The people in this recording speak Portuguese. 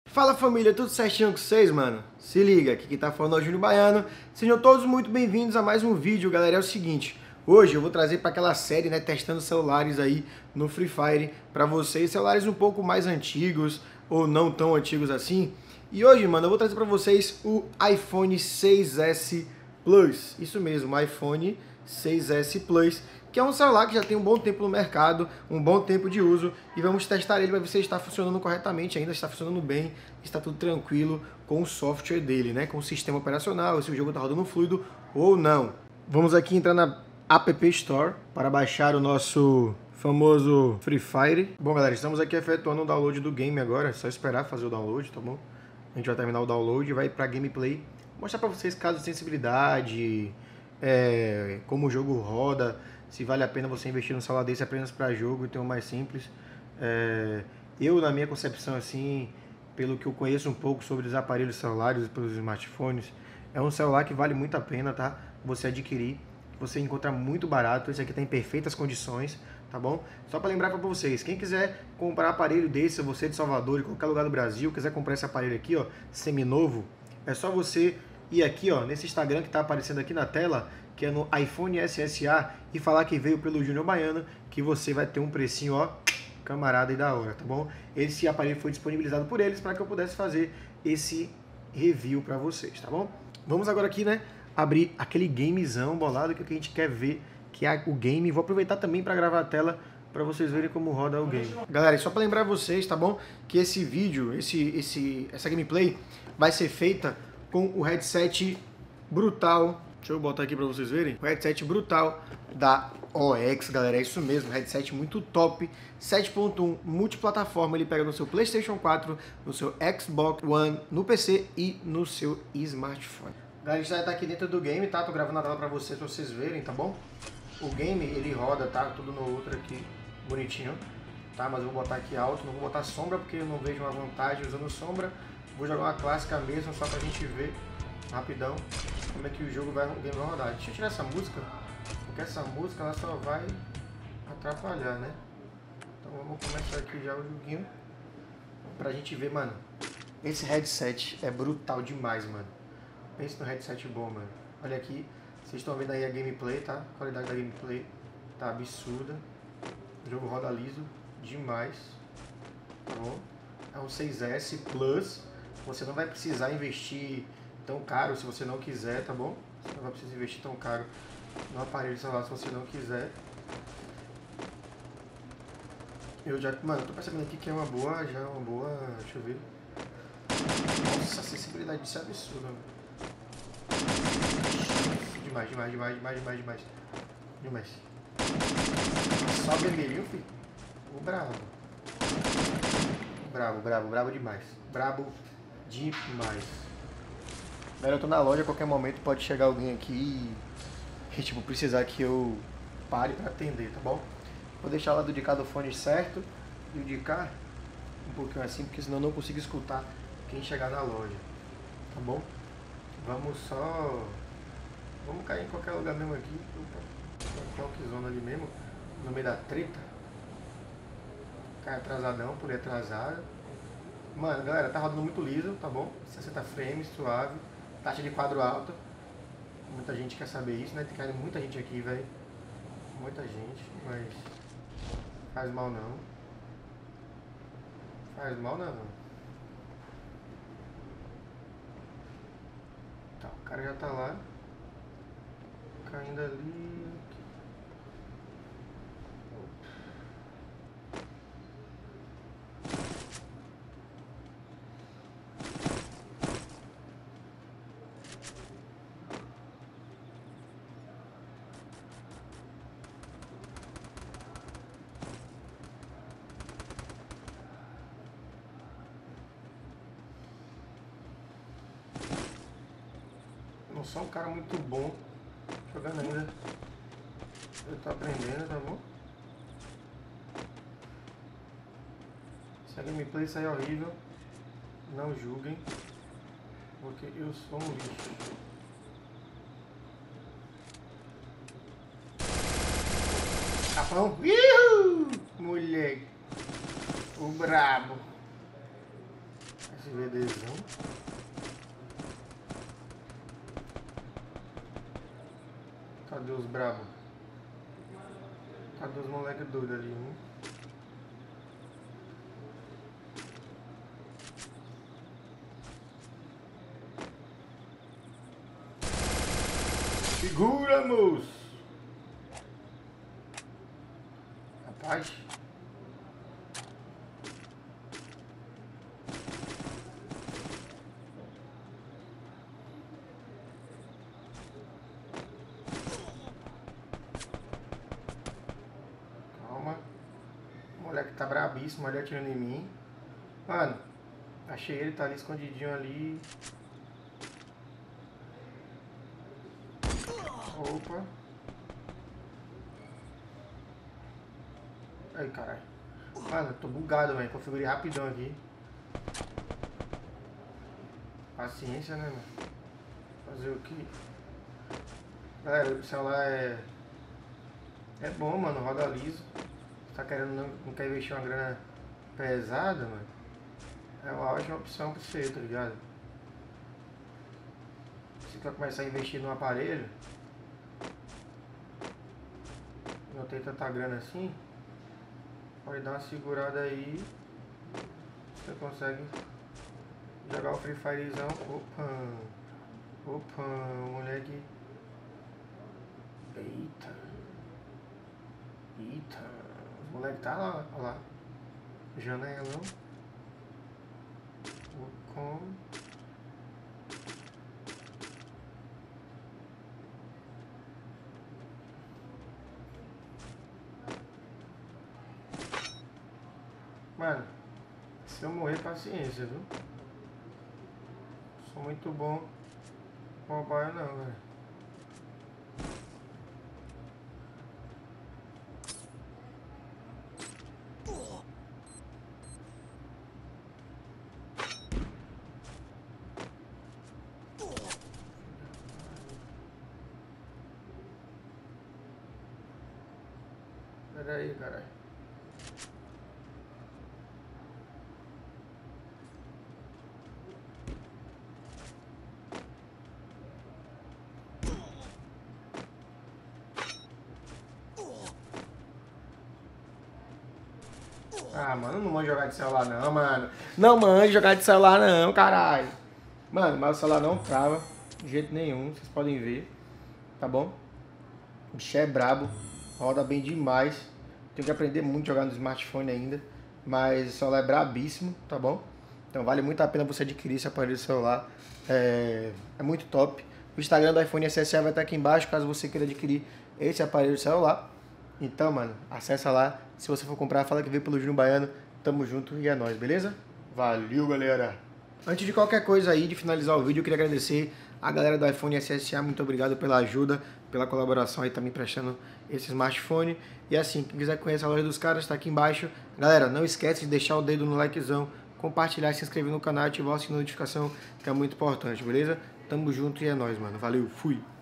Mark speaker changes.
Speaker 1: Fala família, tudo certinho com vocês, mano? Se liga, aqui quem tá falando é o Júnior Baiano. Sejam todos muito bem-vindos a mais um vídeo, galera. É o seguinte, hoje eu vou trazer para aquela série, né, testando celulares aí no Free Fire para vocês, celulares um pouco mais antigos ou não tão antigos assim. E hoje, mano, eu vou trazer para vocês o iPhone 6S Plus. Isso mesmo, o iPhone 6S Plus, que é um celular que já tem um bom tempo no mercado, um bom tempo de uso, e vamos testar ele para ver se ele está funcionando corretamente, ainda está funcionando bem, está tudo tranquilo com o software dele, né, com o sistema operacional, se o jogo está rodando fluido ou não. Vamos aqui entrar na App Store para baixar o nosso famoso Free Fire. Bom, galera, estamos aqui efetuando o download do game agora, é só esperar fazer o download, tá bom? A gente vai terminar o download e vai para gameplay, mostrar para vocês casos de sensibilidade, como o jogo roda, se vale a pena você investir num celular desse apenas para jogo e ter um mais simples. Eu, na minha concepção, assim, pelo que eu conheço um pouco sobre os aparelhos celulares e pelos smartphones, é um celular que vale muito a pena, tá? Você adquirir, você encontra muito barato, esse aqui tem perfeitas condições, tá bom? Só para lembrar para vocês, quem quiser comprar aparelho desse, você de Salvador, em qualquer lugar do Brasil, quiser comprar esse aparelho aqui, ó, seminovo, é só você ir aqui, ó, nesse Instagram que tá aparecendo aqui na tela, que é no iPhone SSA, e falar que veio pelo Júnior Baiano, que você vai ter um precinho, ó, camarada e da hora, tá bom? Esse aparelho foi disponibilizado por eles para que eu pudesse fazer esse review para vocês, tá bom? Vamos agora aqui, né, abrir aquele gamezão bolado que a gente quer ver, que é o game. Vou aproveitar também para gravar a tela para vocês verem como roda o game. Galera, só para lembrar vocês, tá bom? Que esse vídeo, essa gameplay vai ser feita com o headset brutal. Deixa eu botar aqui para vocês verem. O headset brutal da OX, galera. É isso mesmo, headset muito top. 7.1 multiplataforma. Ele pega no seu PlayStation 4, no seu Xbox One, no PC e no seu smartphone. Galera, a gente já tá aqui dentro do game, tá? Tô gravando a tela para vocês verem, tá bom? O game, ele roda, tá? Tudo no outro aqui, bonitinho, tá? Mas eu vou botar aqui alto, não vou botar sombra porque eu não vejo uma vantagem usando sombra. Vou jogar uma clássica mesmo, só pra gente ver rapidão como é que o game vai rodar. Deixa eu tirar essa música, porque essa música ela só vai atrapalhar, né? Então vamos começar aqui já o joguinho pra gente ver, mano. Esse headset é brutal demais, mano. Pense no headset bom, mano. Olha aqui, vocês estão vendo aí a gameplay, tá? A qualidade da gameplay tá absurda. O jogo roda liso demais, tá bom? É um 6S Plus. Você não vai precisar investir tão caro se você não quiser, tá bom? Você não vai precisar investir tão caro no aparelho celular se você não quiser. Eu já, mano, tô percebendo aqui que é uma boa, já é uma boa, deixa eu ver. Nossa, a sensibilidade disso é absurda, mano. Demais. Só vermelhinho, filho. O brabo. Brabo demais. Brabo demais. Galera, eu tô na loja, a qualquer momento pode chegar alguém aqui e tipo, precisar que eu pare pra atender, tá bom? Vou deixar lá do de cá do fone certo e o de cá um pouquinho assim, porque senão eu não consigo escutar quem chegar na loja, tá bom? Vamos cair em qualquer lugar mesmo aqui, qualquer zona ali mesmo, no meio da treta. Cai atrasadão, pulei atrasado. Mano, galera, tá rodando muito liso, tá bom? 60 frames, suave. Taxa de quadro alta. Muita gente quer saber isso, né? Tem que muita gente aqui, velho. Muita gente, mas faz mal não. Faz mal não. Tá, o cara já tá lá. Caindo ali. Não sou um cara muito bom jogando ainda. Eu tô aprendendo, tá bom? Se a gameplay sair horrível, não julguem, porque eu sou um lixo. Capão! Moleque! O brabo! Esse VDzão. Cadê os bravos? Cadê os moleques doidos ali, hein? Segura, moço! Rapaz. Calma. O moleque tá brabíssimo ali atirando em mim. Mano, achei ele, tá ali escondidinho ali. Opa. Ai, caralho. Mano, tô bugado, velho. Configurei rapidão aqui. Paciência, né, mano? Fazer o que? Galera, o celular é bom, mano. Roda liso. Tá querendo, não quer investir uma grana pesada, mano. É uma ótima opção pra você, tá ligado? Se você quer começar a investir no aparelho, não tem tanta grana assim, pode dar uma segurada aí. Você consegue jogar o Free Firezão. Opa, moleque. Eita, os moleque tá lá, olha lá. Janelão. Com. Mano, se eu morrer, paciência, viu? Sou muito bom com o mobile não, velho. Pera aí, caralho. Ah, mano, não manjo jogar de celular não, mano. Não manjo jogar de celular não, caralho. Mano, mas o celular não trava de jeito nenhum, vocês podem ver, tá bom? O bicho é brabo, roda bem demais. Tenho que aprender muito a jogar no smartphone ainda, mas o celular é brabíssimo, tá bom? Então vale muito a pena você adquirir esse aparelho celular, é muito top. O Instagram do iPhone SSA vai estar aqui embaixo, caso você queira adquirir esse aparelho celular. Então, mano, acessa lá. Se você for comprar, fala que veio pelo Júnior Baiano. Tamo junto e é nóis, beleza? Valeu, galera! Antes de qualquer coisa aí, de finalizar o vídeo, eu queria agradecer a galera do iPhone SSA. Muito obrigado pela ajuda, pela colaboração aí, tá me prestando esse smartphone. E assim, quem quiser conhecer a loja dos caras, tá aqui embaixo. Galera, não esquece de deixar o dedo no likezão, compartilhar, se inscrever no canal e ativar a notificação, que é muito importante, beleza? Tamo junto e é nóis, mano. Valeu, fui!